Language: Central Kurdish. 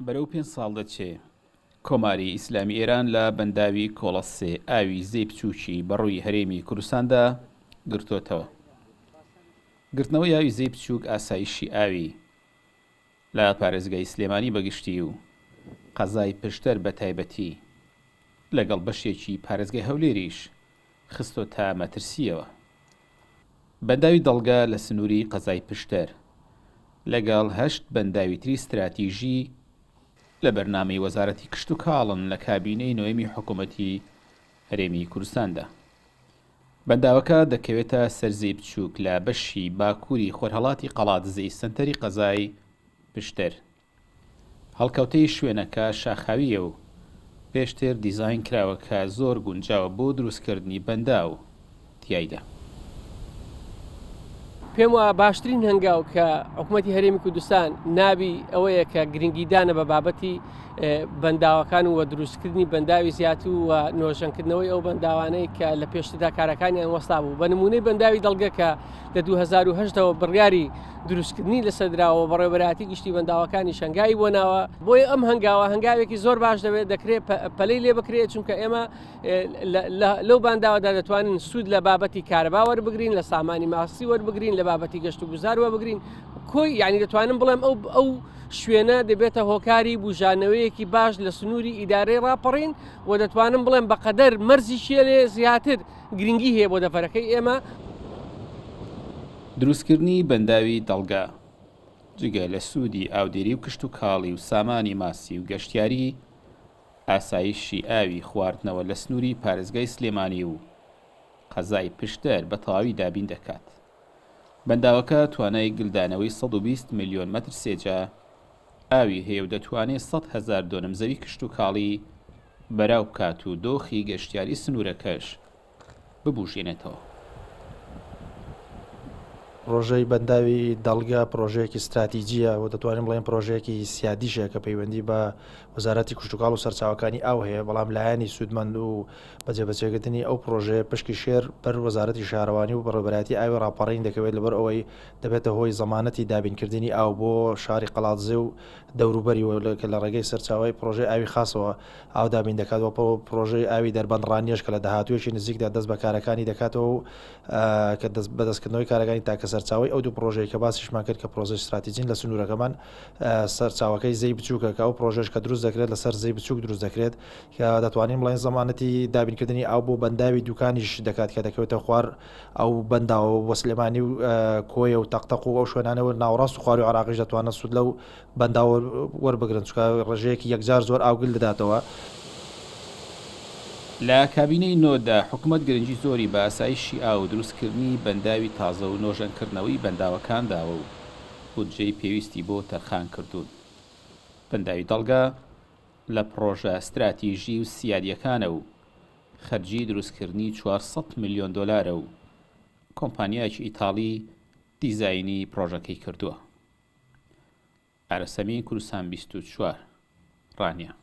بەرەو 5 ساڵ دەچێ کۆماری ئیسلامی ئێران لە بەنداوی کۆڵەسێ ئاوی زەی بچووکی بەڕووی هەرێمی کوردستاندا گرتوتەوە. گرتنەوەی ئاوی زەی بچووک ئاسایشی ئاوی لە پارێزگای سلێمانی بەگشتی و قەزای پشتەر بە تایبەتی لەگەڵ بەشێکی پارێزگای هەولێریش خستۆ تا مەترسیەوە. بەنداوی دەڵگا لە سنووری قەزای پشتەر لەگەڵ 8 بەنداوی تری استراتیژی لە بەرنامەی وەزارەتی کشت و کاڵن لە کابینەی نوێمی حکوومەتی هەرێمی کوردستاندا. بەنداوەکە دەکەوێتە سەرزەی بچووک لە بەشی باکووری خۆرهەڵاتی قەڵاتزەی سنتەری قەزای پشتەر. هەڵکەوتەی شوێنەکە شاخاویە و پێشتر دیزاین کراوە کە زۆر گونجاوە بۆ دروستکردنی بەنداو تیایدا. پێم وایە باشترین هەنگاو کە حکوومەتی هەرێمی کوردستان نابی ئەوەیە کە گرنگیدانە بە بابەتی بەنداوەکان و دروستکردنی بەنداوی زیاتر و نۆژەنکردنەوەی ئەو بەنداوانەی کە لە پێشتردا کارەکانیان وەستا بوو. بە نمونەی بەنداوی دەڵگە کە لە 2008ەوە بڕیاری دروستکردنی لەسەردراوە بەڕێوەبەراتی گشتی بەنداوەکانی شەنگایی بۆ ناوە. بۆیە ئەم هەنگاوە هەنگاوێکی زۆر باش دەکرێت پەلەی لێ بکرێت، چونکە ئێمە لەو بەنداوەدا دەتوانین سوود لە بابەتی کارەبا وەربگرین، لە سامانی ماسی وەربگرین، لە بابەتی گەشت و گوزار وەربگرین. کۆی یعنی دەتوانم بڵێم ئەو شوێنە دەبێتە هۆکاری بژانەوەیەکی باش لە سنووری ئیدارەی ڕاپەڕین و دەتوانم بڵێم بەقەدەر مەرزی شێلێ زیاتر گرنگی هەیە بۆ دەفەرەکەی ئێمە. دروستکردنی بەنداوی دەڵگا جگە لە سوودی ئاودێری و کشت و کاڵی و سامانی ماسی و گەشتیاری، ئاسایشی ئاوی خواردنەوە لە سنووری پارێزگای سلێمانی و قەزای پشتەر بە تەواوی دابین دەکات. بەنداوەکە توانای گلدانەوەی 120 میلیۆن مەتر سێجا ئاوی هەیە و دەتوانێت 100,000 دۆنم زەوی کشت و کاڵی بەراو بکات و دۆخی گەشتیاری سنوورەکەش ببوژێنێتەوە. پرۆژەی بەنداوی دەڵگا پرۆژەیەکی استراتیجیە و دەتوانین بڵێن پرۆژەیەکی سیادیشە کە پەیوەندی بە وەزارەتی کشت و کاڵ و سەرچاوەکانی ئاو هەیە، بەڵام لایەنی سوودمەند و بەجێبەجێگرتنی ئەو پرۆژەیە پشکی شێر بەر وەزارەتی شارەوانی و بەڕێوەبەراتی ئاوی ڕاپەڕین دەکەوێت لەبەر ئەوەی دەبێتە هۆی زەمانەتی دابینکردنی ئاو بۆ شاری قەڵاتزێ و دەوروبەری کە لە ڕێگەی سەرچاوی پرۆژەی ئاوی خاصەوە ئاو دابین دەکات و پرۆژەی ئاوی دەربەندڕانیەش کە لە داهاتوێکی نزیکدا دەست بە کارەکانی دەکاتەوە و کە بەدەستکردنەوەی کارەکانی تاکە سەرچاوی ئەو دوو پرۆژەی کە باسیشمان کرد کە پرۆژەی استراتیژین لە سنوورەکەمان سەرچاوەکەی زەی بچووکە کە ئەو پرۆژەش کە دروست دەکرێت لەسەر زەی بچووک دروست دەکرێت کە دەتوانین بڵێن زەمانەتی دابینکردنی ئاو بۆ بەنداوی دوکانیش دەکات کە دەکەوێتە خوار ئەو بەنداوە بۆ سلێمانی و کۆیە و تەقتەق و ئەو شوێنانەوە ناوەڕاست و خواروی عراقیش دەتوانە سوود لەو بەنداوە وەربگرن، چونکە ڕێژەیەکی یەکجار زۆر ئاوگل دەداتەوە. لە کابینەی نۆدا حکوومەت گرنگی زۆری بە ئاسایشی ئاو دروستکردنی بەنداوی تازە و نۆژەنکردنەوەی بەنداوەکان داوە و بودجەی پێویستی بۆ تەرخان کردوون. بەنداوی دەڵگا لە پرۆژە استراتیژی و سیادیەکانە و خەرجی دروستکردنی 400 میلیۆن دۆلارە و کۆمپانیایکی ئیتاڵی دیزاینی پرۆژەکەی کردووە. ئارەسەمی کوردستان 24 ڕانیە.